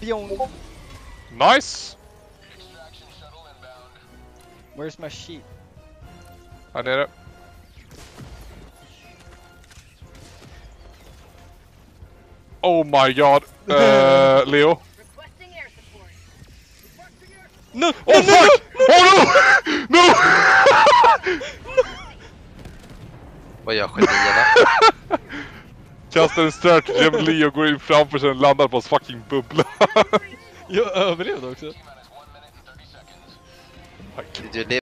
Bjong. Nice! Where's my sheep? Här nere. Oh my god. Leo. No! Oh fuck! Oh no! No! Vad gör genierna? Kastar en stratagem, Leo går in framför sig och landar på oss fucking bubbla. Jag överlevde också. Du